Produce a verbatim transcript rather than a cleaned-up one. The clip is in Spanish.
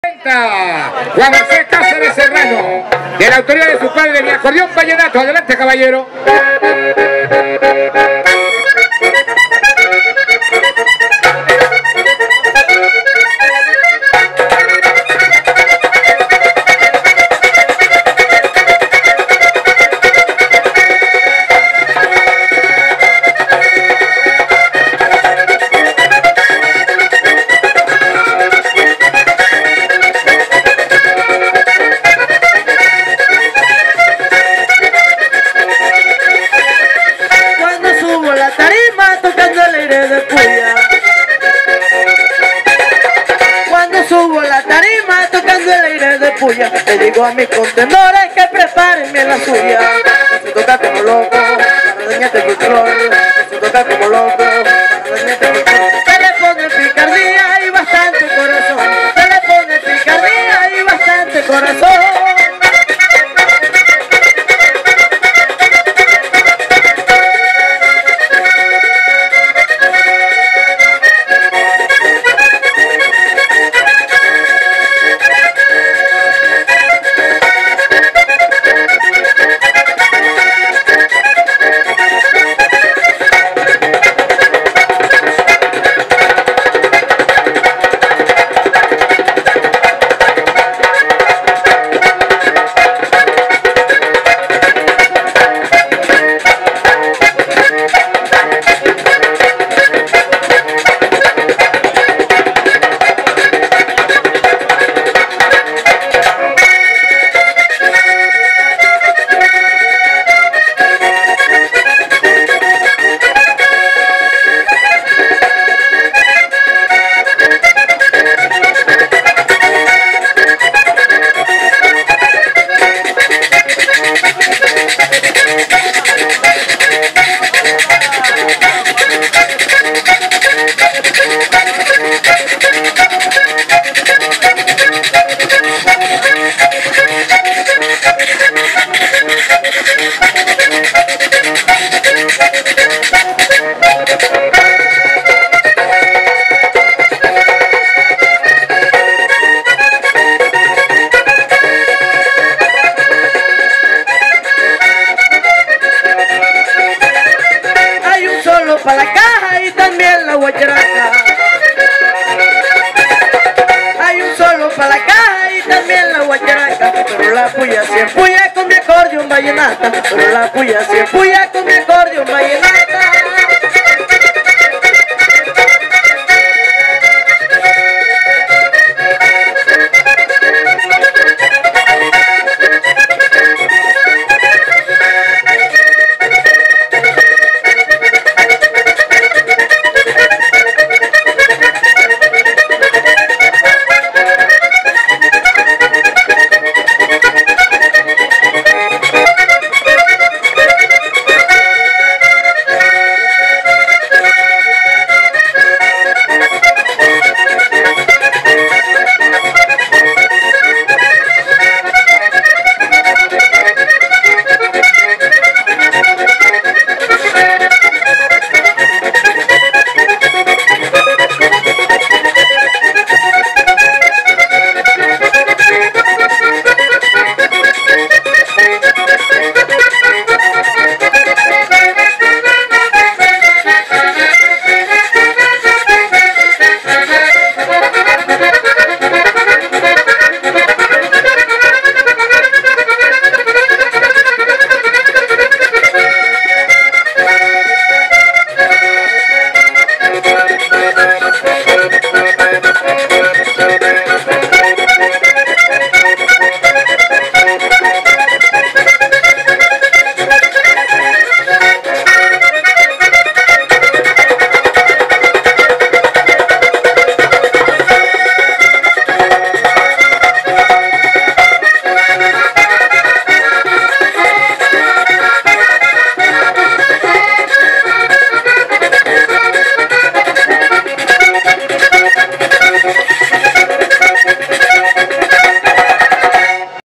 Juan José Cáceres Serrano, de la autoría de su padre, mi acordeón vallenato. Adelante, caballero. Subo la tarima tocando el aire de puya. Le digo a mis contendores que preparen bien la suya. Se toca como loco, para dañarte el folclor. Se toca como loco, para dañarte el folclor. Se le pone picardía y bastante corazón. Se le pone picardía y bastante corazón. Para la caja y también la guacharaca. Hay un solo para la caja y también la guacharaca. Pero la puya si empuya con mi acordeón vallenata. Pero la puya si empuya con mi acordeón vallenata.